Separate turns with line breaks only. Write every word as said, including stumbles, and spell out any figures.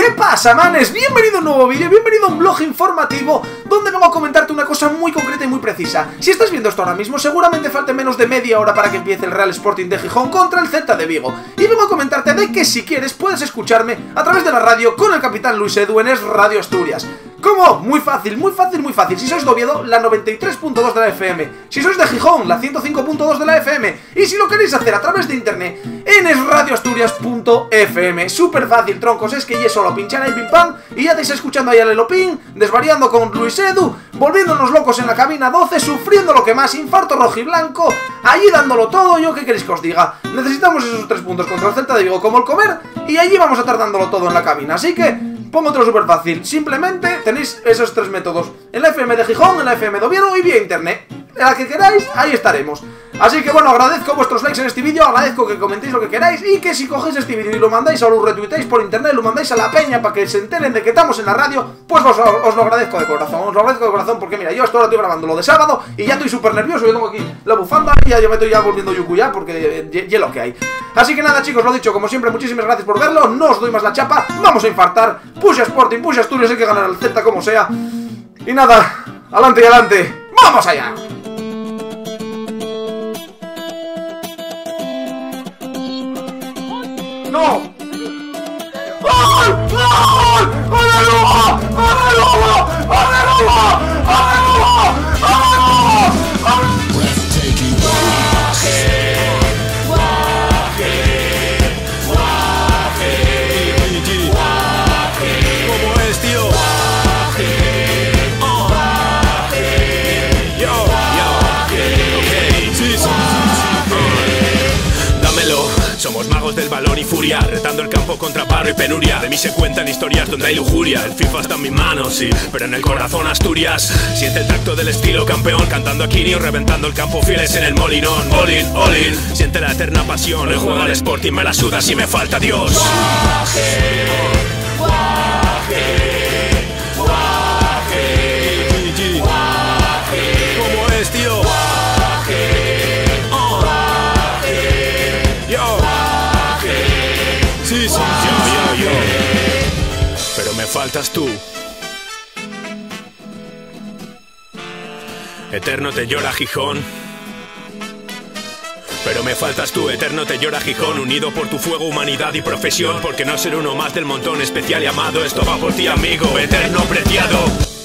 ¿Qué pasa, manes? Bienvenido a un nuevo vídeo, bienvenido a un blog informativo donde vengo a comentarte una cosa muy concreta y muy precisa. Si estás viendo esto ahora mismo, seguramente falte menos de media hora para que empiece el Real Sporting de Gijón contra el Celta de Vigo. Y vengo a comentarte de que si quieres puedes escucharme a través de la radio con el capitán Luis Edu en Es Radio Asturias. ¿Cómo? Muy fácil, muy fácil, muy fácil. Si sois de Oviedo, la noventa y tres punto dos de la F M. Si sois de Gijón, la ciento cinco punto dos de la F M. Y si lo queréis hacer a través de internet, en es radio asturias punto f m. Súper fácil, troncos, es que ya solo pinchar ahí pim pam y ya estáis escuchando ahí al Elopín, desvariando con Luis Edu, volviéndonos locos en la cabina doce, sufriendo lo que más, infarto rojiblanco, allí dándolo todo. Yo, ¿qué queréis que os diga? Necesitamos esos tres puntos contra el Celta de Vigo como el comer, y allí vamos a estar dándolo todo en la cabina. Así que pongo otro súper fácil, simplemente tenéis esos tres métodos, en la F M de Gijón, en la F M de Oviedo y vía internet. En la que queráis, ahí estaremos. Así que bueno, agradezco vuestros likes en este vídeo, agradezco que comentéis lo que queráis y que si cogéis este vídeo y lo mandáis o lo retuitéis por internet, lo mandáis a la peña para que se enteren de que estamos en la radio, pues os, os lo agradezco de corazón, os lo agradezco de corazón porque mira, yo esto ahora estoy grabando lo de sábado y ya estoy súper nervioso, yo tengo aquí la bufanda y ya yo me estoy ya volviendo yuku ya porque ya es lo que hay. Así que nada, chicos, lo dicho, como siempre, muchísimas gracias por verlo, no os doy más la chapa, vamos a infartar, push Sporting, push Asturias, hay que ganar al Celta como sea. Y nada, adelante y adelante, ¡vamos allá! ¡No! ¡Gol! ¡Gol! ¡Aleluya! ¡Aleluya! ¡Aleluya! ¡Aleluya! ¡Aleluya!
¿Cómo es, tío? Yo, yo, ok, sí, sí, sí. Dámelo. Somos magos del balón y furia, retando el campo contra paro y penuria. De mí se cuentan historias donde hay lujuria. El FIFA está en mis manos, sí, pero en el corazón Asturias. Siente el tacto del estilo campeón, cantando a Quinio, reventando el campo fieles en el molinón. All in, all in, siente la eterna pasión. El juego al Sporting me la suda si me falta Dios. Guaje, guaje, guaje, guaje. ¿Cómo es, tío? Sí, sí, yo, yo, yo. Pero me faltas tú. Eterno te llora Gijón. Pero me faltas tú, eterno te llora Gijón. Unido por tu fuego, humanidad y profesión. Porque no ser uno más del montón especial y amado. Esto va por ti, amigo, eterno preciado.